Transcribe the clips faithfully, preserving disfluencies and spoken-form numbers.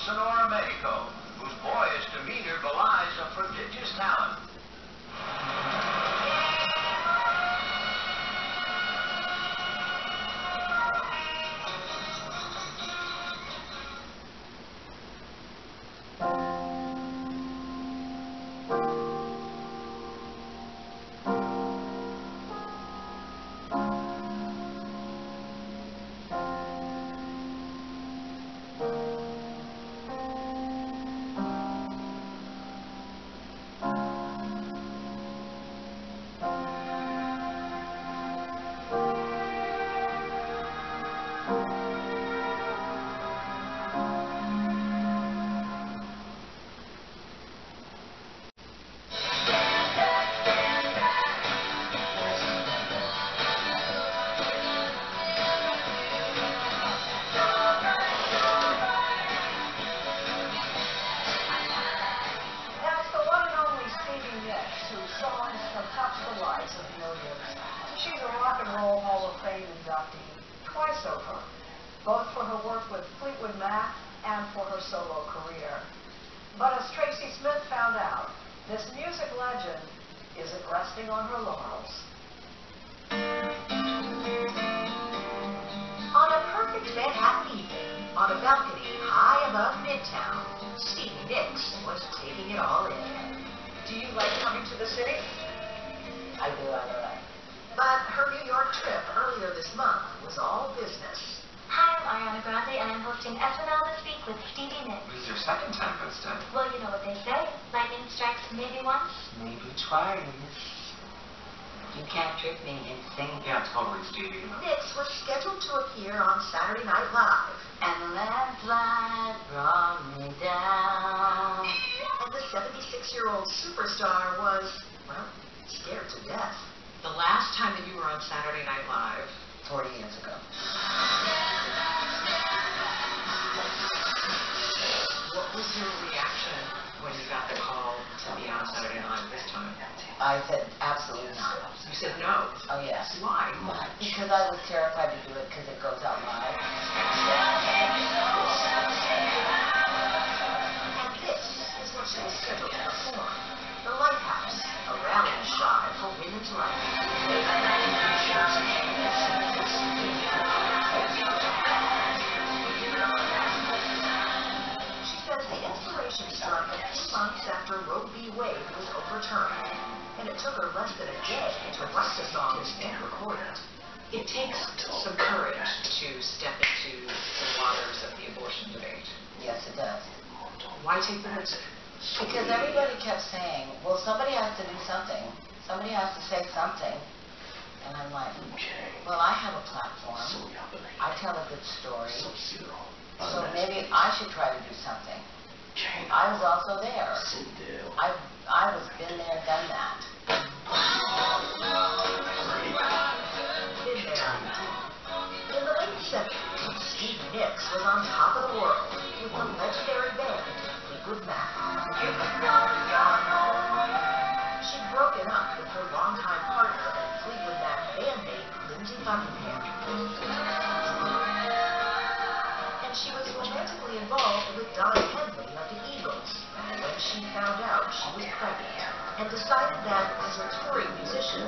Sonora, Mexico, whose boyish demeanor belies a prodigious talent. Both for her work with Fleetwood Mac and for her solo career. But as Tracy Smith found out, this music legend isn't resting on her laurels. On a perfect Manhattan evening, on a balcony high above Midtown, Stevie Nicks was taking it all in. Do you like coming to the city? I do, I love it. But her New York trip earlier this month was all business. Hi, I'm Ariana Grande, and I'm hosting F M L this week with Stevie Nicks. This is your second time hosting. Well, you know what they say. Lightning strikes maybe once. Maybe twice. You can't trick me into singing. Yeah, totally, Stevie. Nicks was scheduled to appear on Saturday Night Live. And the landslide brought me down. And the seventy-six-year-old superstar was, well, scared to death. The last time that you were on Saturday Night Live, forty years ago. what was your reaction when you got the call to be on Saturday Night Live this time? I said absolutely not. You said no. Oh, yes. Why? Because I was terrified to do it because it goes out live. And this is what she was scheduled to perform. The Lighthouse, a rallying cry for women's rights. She says the inspiration struck a few months after Roe v. Wade was overturned, and it took her less than a day to write the song and record it. It takes some courage to step into the waters of the abortion debate. Yes, it does. Why take the risk? Because everybody kept saying, well, somebody has to do something. Somebody has to say something. And I'm like, well, I have a platform. I tell a good story. So maybe I should try to do something. I was also there. I I was been there, done that. Been there. In the late seventies, Stevie Nicks was on top of the world with the legendary band Fleetwood Mac. She'd broken up with her longtime partner and Fleetwood Mac bandmate Lindsey Buckingham. And she was romantically involved with Don Henley of the Eagles when she found out she was pregnant and decided that as a touring musician,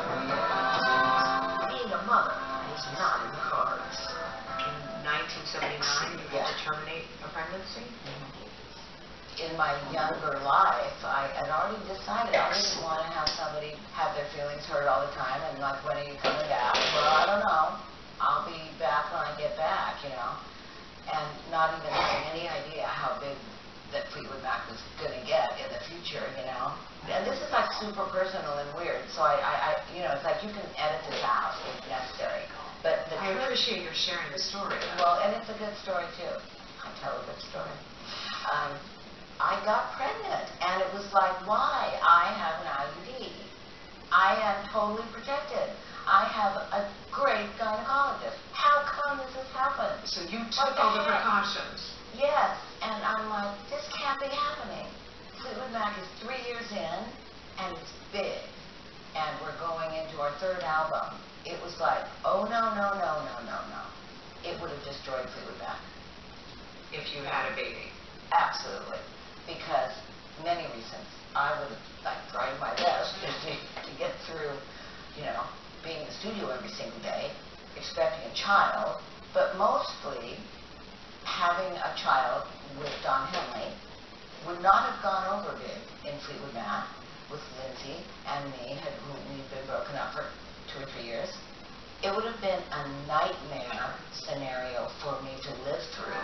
being a mother was not in the cards. In nineteen seventy-nine, you had to terminate a pregnancy? In my younger life, I had already decided I didn't want to have somebody have their feelings hurt all the time and like, when are you coming back? Well, I don't know. I'll be back when I get back, you know. And not even having any idea how big that Fleetwood Mac was going to get in the future, you know. And this is like super personal and weird, so I, I, I you know, it's like you can edit this out if necessary. But the I truth, appreciate your sharing the story. well, and it's a good story too. I tell a good story. Um, I got pregnant, and it was like, why? I have an I U D. I am totally protected. I have a great gynecologist. How come this has happened? So you took all the precautions. Yes, and I'm like, this can't be happening. Fleetwood Mac is three years in, and it's big. And we're going into our third album. It was like, oh, no, no, no, no, no, no. It would have destroyed Fleetwood Mac. If you had a baby. Absolutely. Because many reasons. I would have like tried my best just to, to get through, you know, being in the studio every single day, expecting a child, but mostly having a child with Don Henley would not have gone over big in Fleetwood Mac with Lindsay and me, had, who we'd been broken up for two or three years. It would have been a nightmare scenario for me to live through.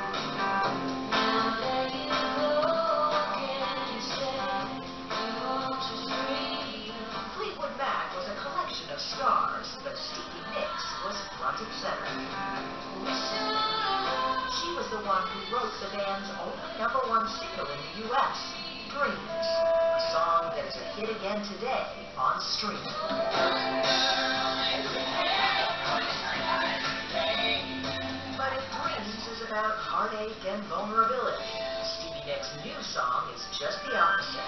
Fleetwood Mac was a collection of stars, but Stevie Nicks was front and center. She was the one who wrote the band's only number one single in the U S, Dreams, a song that is a hit again today on streaming. But if Dreams is about heartache and vulnerability, Stevie Nicks' new song is just the opposite.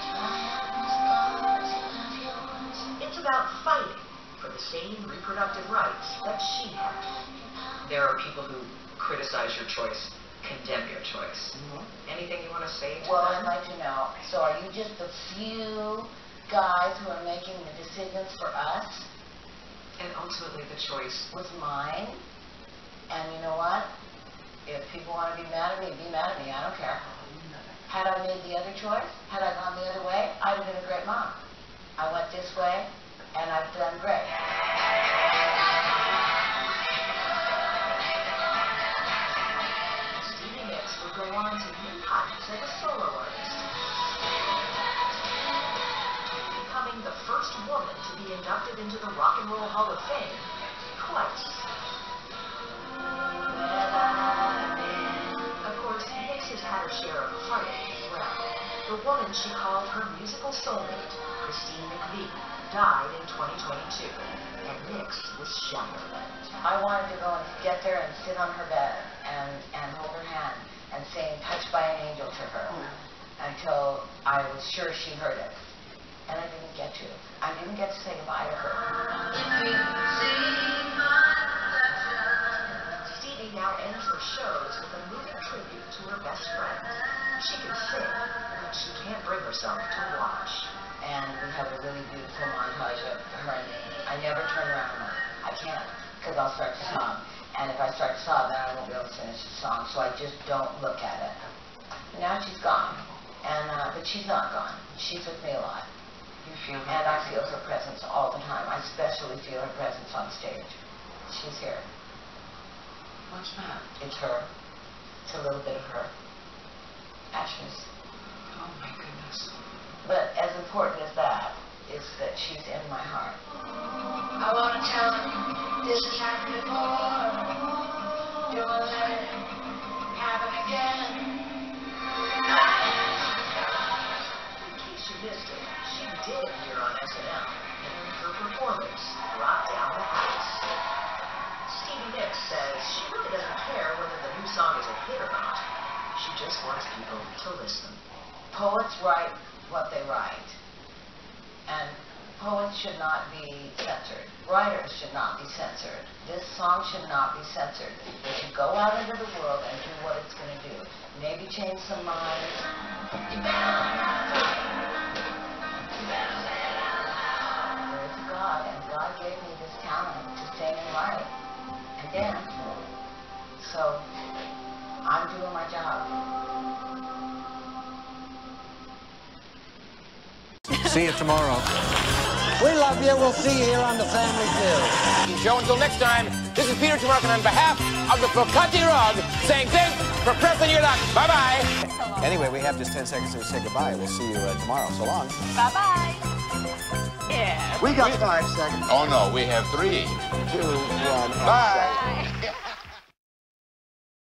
It's about fighting for the same reproductive rights that she had. There are people who criticize your choice, condemn your choice. Mm-hmm. Anything you want to say to Well, them? I'd like to know, so are you just the few guys who are making the decisions for us? And ultimately the choice. Was mine. And you know what? If people want to be mad at me, be mad at me. I don't care. Had I made the other choice, had I gone the other way, I'd have been a great mom. I went this way, and I've done great. Stevie Nicks would go on to new heights as a solo artist, becoming the first woman to be inducted into the Rock and Roll Hall of Fame twice. Of course, Nicks has had her share of heartache as well. The woman she called her musical soulmate, Christine McVie, died in twenty twenty-two, and Nicks was shattered. I wanted to go and get there and sit on her bed and, and hold her hand and sing Touched by an Angel to her until I was sure she heard it. And I didn't get to. I didn't get to say goodbye to her. Stevie now ends her shows with a moving tribute to her best friend. She can sing, but she can't bring herself to watch. And we have a really beautiful montage of her and me. I never turn around and look. I can't, because I'll start to sob. And if I start to sob, then I won't be able to finish the song. So I just don't look at it. Now she's gone, and uh, but she's not gone. She's with me a lot. You feel her And I presence. feel her presence all the time. I especially feel her presence on stage. She's here. What's that? It's her. It's a little bit of her. Ashes. Oh my goodness. But as important as that is that she's in my heart. I want to tell him this has happened before. Don't let it happen again. In case you missed it, she did appear on S N L, and her performance brought down the house. Stevie Nicks says she really doesn't care whether the new song is a hit or not. She just wants people to listen. Poets write what they write. And poets should not be censored. Writers should not be censored. This song should not be censored. It should go out into the world and do what it's going to do. Maybe change some minds. You better you better say it out loud. There is God, and God gave me this talent to sing and write and dance. So I'm doing my job. See you tomorrow. We love you. We'll see you here on the Family Feud. Show until next time. This is Peter Tomarkin on behalf of the Focacci Rug saying thanks for pressing your luck. Bye-bye. Anyway, we have just ten seconds to say goodbye. We'll see you uh, tomorrow. So long. Bye-bye. Yeah. We got five seconds. Oh, no, we have three. Two, one. Bye.